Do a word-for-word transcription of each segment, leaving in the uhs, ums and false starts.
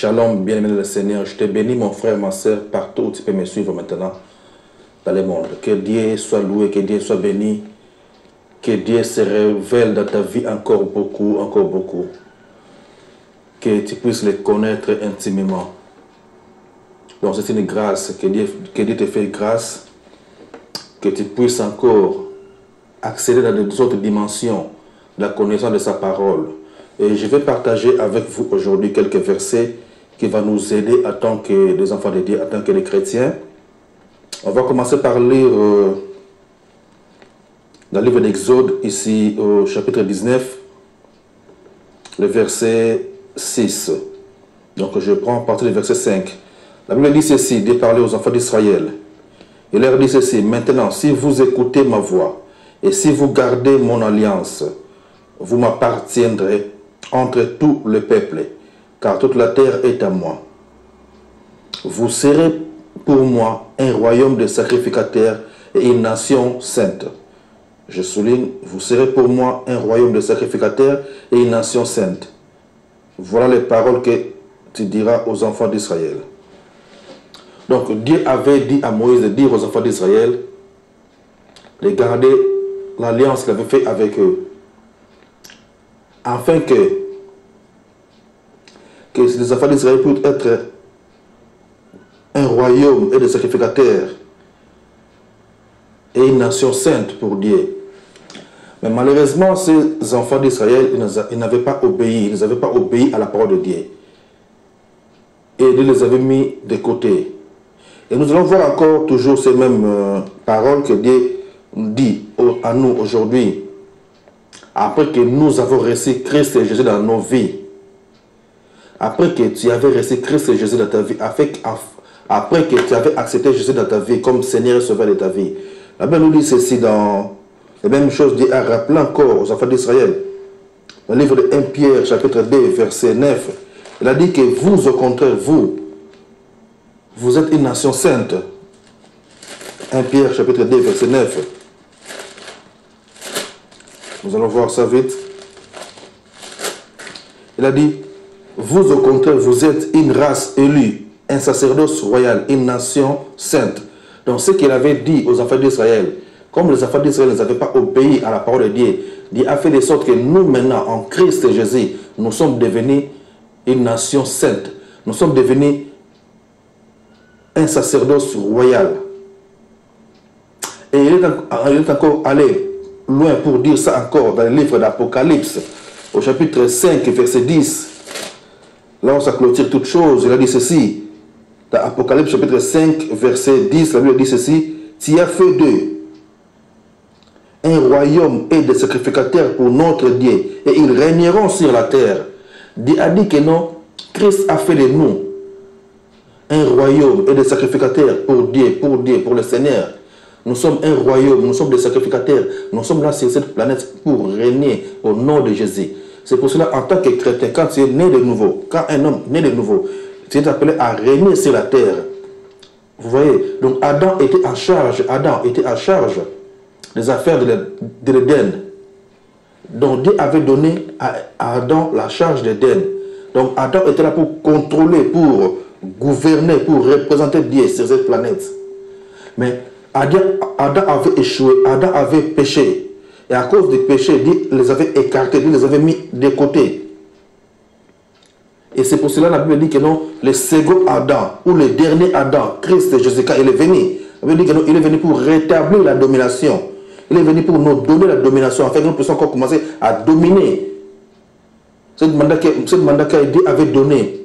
Shalom, bien-aimé le Seigneur. Je te bénis, mon frère, ma soeur, partout où tu peux me suivre maintenant dans le monde. Que Dieu soit loué, que Dieu soit béni, que Dieu se révèle dans ta vie encore beaucoup, encore beaucoup. Que tu puisses le connaître intimement. Donc c'est une grâce, que Dieu, que Dieu te fait grâce, que tu puisses encore accéder dans d'autres dimensions de la connaissance de sa parole. Et je vais partager avec vous aujourd'hui quelques versets qui vont nous aider en tant que des enfants de Dieu, en tant que des chrétiens. On va commencer par lire euh, dans le livre d'Exode, ici au chapitre dix-neuf, le verset six. Donc je prends à partir du verset cinq. La Bible dit ceci, de parler aux enfants d'Israël. Il leur dit ceci: maintenant, si vous écoutez ma voix et si vous gardez mon alliance, vous m'appartiendrez entre tous les peuples, car toute la terre est à moi. Vous serez pour moi un royaume de sacrificateurs et une nation sainte. Je souligne, vous serez pour moi un royaume de sacrificateurs et une nation sainte. Voilà les paroles que tu diras aux enfants d'Israël. Donc Dieu avait dit à Moïse de dire aux enfants d'Israël de garder l'alliance qu'il avait faite avec eux, afin que, que les enfants d'Israël puissent être un royaume et des sacrificateurs et une nation sainte pour Dieu. Mais malheureusement, ces enfants d'Israël, ils n'avaient pas obéi, ils n'avaient pas obéi à la parole de Dieu. Et Dieu les avait mis de côté. Et nous allons voir encore toujours ces mêmes euh, paroles que Dieu dit à nous aujourd'hui. Après que nous avons reçu Christ et Jésus dans nos vies, après que tu avais reçu Christ et Jésus dans ta vie, après que tu avais accepté Jésus dans ta vie comme Seigneur et Sauveur de ta vie, la Bible nous dit ceci dans les mêmes choses, Dieu a rappelé encore aux enfants d'Israël. Dans le livre de premier Pierre, chapitre deux, verset neuf, il a dit que vous, au contraire, vous, vous êtes une nation sainte. premier Pierre, chapitre deux, verset neuf. Nous allons voir ça vite. Il a dit, vous au contraire, vous êtes une race élue, un sacerdoce royal, une nation sainte. Donc ce qu'il avait dit aux enfants d'Israël, comme les enfants d'Israël n'avaient pas obéi à la parole de Dieu, Dieu a fait de sorte que nous maintenant, en Christ et Jésus, nous sommes devenus une nation sainte. Nous sommes devenus un sacerdoce royal. Et il est, il est encore allé loin pour dire ça encore dans le livre d'Apocalypse, au chapitre cinq, verset dix. Là, on ça clôture toute chose. Il a dit ceci, dans Apocalypse, chapitre cinq, verset dix, la Bible dit ceci: tu as fait d'eux un royaume et des sacrificateurs pour notre Dieu, et ils régneront sur la terre. Dieu a dit que non, Christ a fait de nous un royaume et des sacrificateurs pour Dieu, pour Dieu, pour le Seigneur. Nous sommes un royaume, nous sommes des sacrificateurs, nous sommes là sur cette planète pour régner au nom de Jésus. C'est pour cela, en tant que chrétien, quand tu es né de nouveau, quand un homme né de nouveau, tu es appelé à régner sur la terre. Vous voyez, donc Adam était en charge, Adam était en charge des affaires de l'Éden. Donc Dieu avait donné à Adam la charge d'Éden. Donc Adam était là pour contrôler, pour gouverner, pour représenter Dieu sur cette planète. Mais Adam, Adam avait échoué, Adam avait péché. Et à cause du péché, Dieu les avait écartés, Dieu les avait mis de côté. Et c'est pour cela que la Bible dit que non, le second Adam, ou le dernier Adam, Christ Jésus, quand il est venu, la Bible dit que non, il est venu pour rétablir la domination. Il est venu pour nous donner la domination, afin que nous puissions encore commencer à dominer. Cette mandat que, cette mandat que Dieu avait donné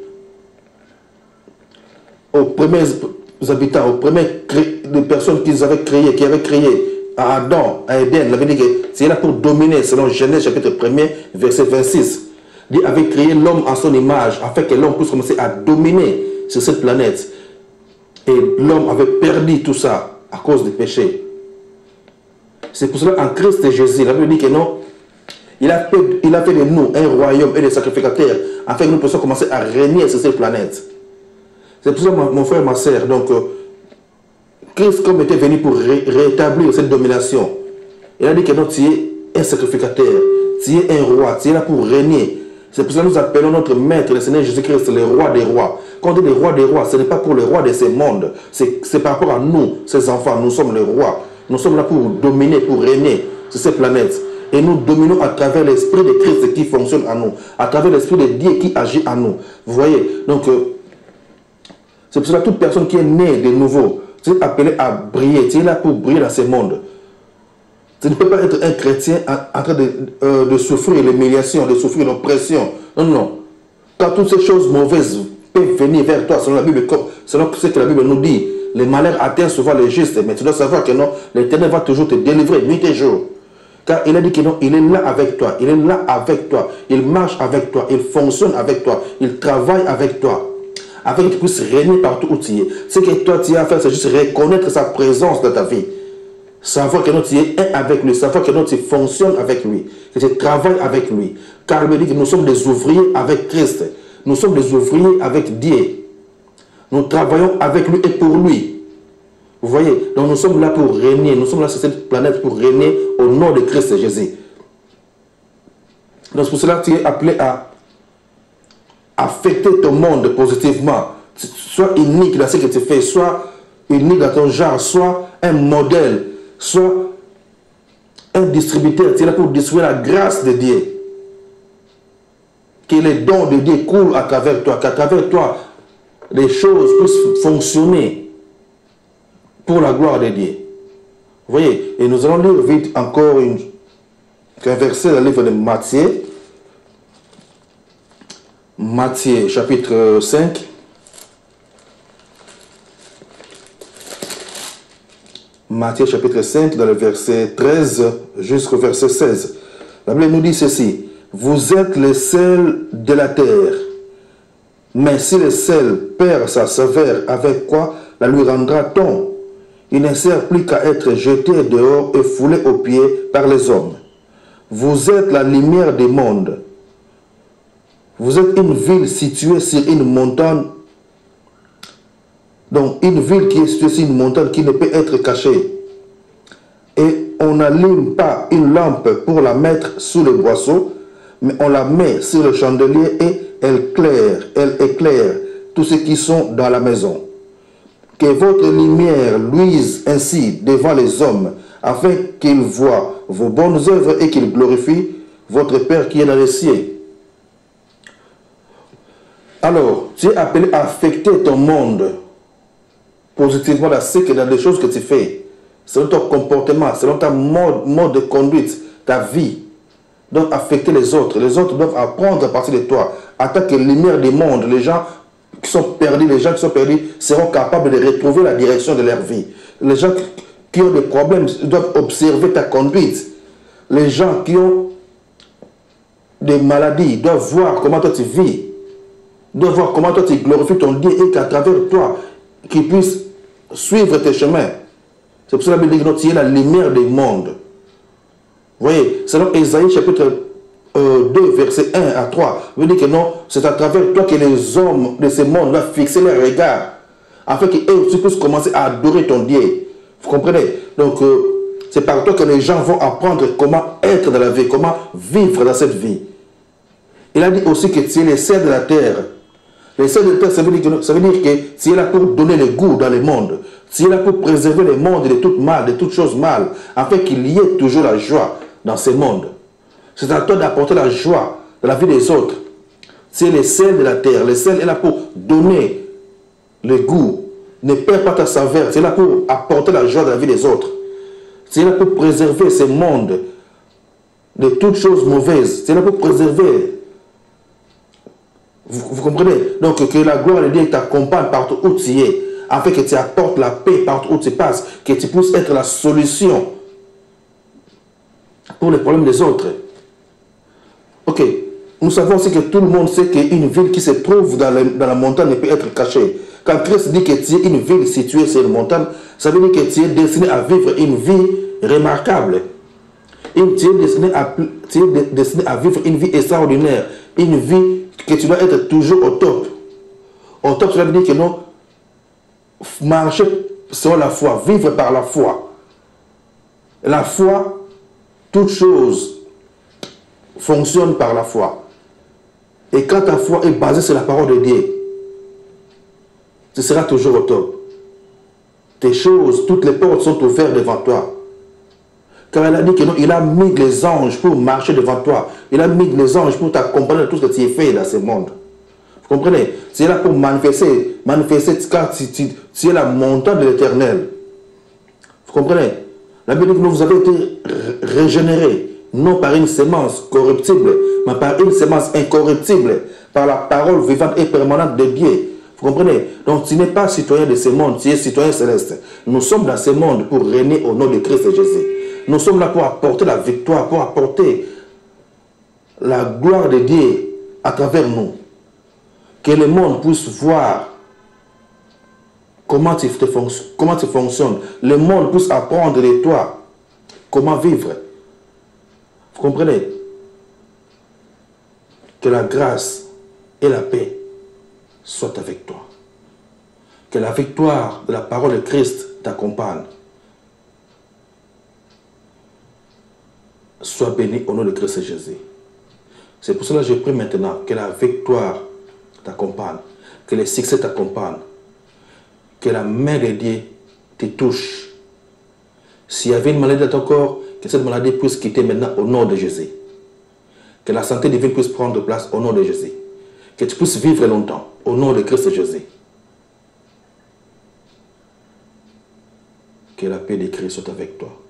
aux premiers habitants, aux premières personnes qu'ils avaient créées, qui avaient créé à Adam, à Éden, il avait dit que c'est là pour dominer, selon Genèse chapitre un, verset vingt-six. Dieu avait créé l'homme en son image, afin que l'homme puisse commencer à dominer sur cette planète. Et l'homme avait perdu tout ça à cause du péché. C'est pour cela en Christ et Jésus, la Bible dit que non, il a, fait, il a fait de nous un royaume et des sacrificateurs, afin que nous puissions commencer à régner sur cette planète. C'est pour ça, mon, mon frère, ma soeur, donc, euh, Christ, comme était venu pour ré rétablir cette domination, il a dit que non, tu es un sacrificateur, tu es un roi, tu es là pour régner. C'est pour ça que nous appelons notre maître, le Seigneur Jésus-Christ, le roi des rois. Quand on dit le roi des rois, ce n'est pas pour le roi de ce monde. C'est par rapport à nous, ces enfants. Nous sommes les rois. Nous sommes là pour dominer, pour régner sur cette planète. Et nous dominons à travers l'esprit de Christ qui fonctionne en nous. À travers l'esprit de Dieu qui agit en nous. Vous voyez? Donc, euh, c'est pour cela que toute personne qui est née de nouveau, tu es appelé à briller. Tu es là pour briller dans ce monde. Tu ne peux pas être un chrétien en, en train de, euh, de souffrir l'humiliation, de souffrir l'oppression. Non, non. Quand toutes ces choses mauvaises peuvent venir vers toi, selon la Bible, selon ce que la Bible nous dit, les malheurs atteignent souvent les justes. Mais tu dois savoir que non, l'Éternel va toujours te délivrer nuit et jour. Car il a dit que non, il est là avec toi. Il est là avec toi. Il marche avec toi. Il fonctionne avec toi. Il travaille avec toi. Afin que tu puisses régner partout où tu es. Ce que toi tu as à faire, c'est juste reconnaître sa présence dans ta vie. Savoir que tu es un avec lui, savoir que tu fonctionnes avec lui, que tu travailles avec lui. Car il me dit que nous sommes des ouvriers avec Christ. Nous sommes des ouvriers avec Dieu. Nous travaillons avec lui et pour lui. Vous voyez, donc nous sommes là pour régner. Nous sommes là sur cette planète pour régner au nom de Christ Jésus. Donc c'est pour cela que tu es appelé à affecter ton monde positivement. Sois unique dans ce que tu fais, sois unique dans ton genre, sois un modèle. Soit un distributeur, tu es là pour distribuer la grâce de Dieu. Que les dons de Dieu coulent à travers toi, qu'à travers toi, les choses puissent fonctionner pour la gloire de Dieu. Vous voyez, et nous allons lire vite encore une, un verset dans le livre de Matthieu. Matthieu, chapitre cinq. Matthieu chapitre cinq, dans le verset treize jusqu'au verset seize. La Bible nous dit ceci. Vous êtes le sel de la terre. Mais si le sel perd sa saveur, avec quoi la lui rendra-t-on? Il ne sert plus qu'à être jeté dehors et foulé aux pieds par les hommes. Vous êtes la lumière du monde. Vous êtes une ville située sur une montagne. Donc, une ville qui est située sur une montagne qui ne peut être cachée. Et on n'allume pas une lampe pour la mettre sous le boisseau, mais on la met sur le chandelier et elle claire, elle éclaire tous ceux qui sont dans la maison. Que votre lumière luise ainsi devant les hommes, afin qu'ils voient vos bonnes œuvres et qu'ils glorifient votre Père qui est dans les cieux. Alors, tu es appelé à affecter ton monde positivement dans, ce que, dans les choses que tu fais, selon ton comportement, selon ta mode, mode de conduite, ta vie, doivent affecter les autres. Les autres doivent apprendre à partir de toi. En tant que lumière du monde, les gens qui sont perdus, les gens qui sont perdus seront capables de retrouver la direction de leur vie. Les gens qui ont des problèmes doivent observer ta conduite. Les gens qui ont des maladies doivent voir comment toi tu vis, doivent voir comment toi tu glorifies ton Dieu et qu'à travers toi, qu'ils puissent suivre tes chemins. C'est pour cela que la Bible dit que tu es la lumière du monde. Vous voyez, selon Ésaïe chapitre euh, deux, verset un à trois, il dit que non, c'est à travers toi que les hommes de ce monde doivent fixer leurs regards, afin qu'eux aussi puissent commencer à adorer ton Dieu. Vous comprenez? Donc, euh, c'est par toi que les gens vont apprendre comment être dans la vie, comment vivre dans cette vie. Il a dit aussi que tu es le sel de la terre. Le sel de la terre, ça veut dire que, ça veut dire que tu es là pour donner le goût dans le monde. Tu es là pour préserver le monde de tout mal, de toutes choses mal, afin qu'il y ait toujours la joie dans ce monde. C'est à toi d'apporter la joie dans la vie des autres. Tu es le sel de la terre. Le sel est là pour donner le goût. Ne perds pas ta saveur. Tu es là pour apporter la joie dans la vie des autres. Tu es là pour préserver ce monde de toutes choses mauvaises. Tu es là pour préserver. Vous, vous comprenez? Donc que la gloire de Dieu t'accompagne partout où tu es, afin que tu apportes la paix partout où tu passes, que tu puisses être la solution pour les problèmes des autres. Ok, nous savons aussi que tout le monde sait qu'une ville qui se trouve dans, le, dans la montagne ne peut être cachée. Quand Christ dit que tu es une ville située sur une montagne, ça veut dire que tu es destiné à vivre une vie remarquable. Et tu es destiné à, tu es destiné à vivre une vie extraordinaire, une vie que tu dois être toujours au top. Au top, cela veut dire que non, marcher selon la foi, vivre par la foi. La foi, toute chose fonctionne par la foi. Et quand ta foi est basée sur la parole de Dieu, tu seras toujours au top. Tes choses, toutes les portes sont ouvertes devant toi. Car elle a dit que non, il a mis les anges pour marcher devant toi. Il a mis les anges pour t'accompagner dans tout ce que tu as fait dans ce monde. Vous comprenez? C'est là pour manifester, manifester car tu, tu, tu es la montagne de l'Éternel. Vous comprenez? La Bible dit que vous avez été régénérés, non par une sémence corruptible, mais par une sémence incorruptible, par la parole vivante et permanente de Dieu. Vous comprenez? Donc tu n'es pas citoyen de ce monde, tu es citoyen céleste. Nous sommes dans ce monde pour régner au nom de Christ Jésus. Nous sommes là pour apporter la victoire, pour apporter la gloire de Dieu à travers nous. Que le monde puisse voir comment tu, te fonctionnes, comment tu fonctionnes. Le monde puisse apprendre de toi comment vivre. Vous comprenez? Que la grâce et la paix soient avec toi. Que la victoire de la parole de Christ t'accompagne. Sois béni au nom de Christ Jésus. C'est pour cela que je prie maintenant que la victoire t'accompagne, que le succès t'accompagne, que la main de Dieu te touche. S'il y avait une maladie dans ton corps, que cette maladie puisse quitter maintenant au nom de Jésus. Que la santé divine puisse prendre place au nom de Jésus. Que tu puisses vivre longtemps au nom de Christ Jésus. Que la paix de Christ soit avec toi.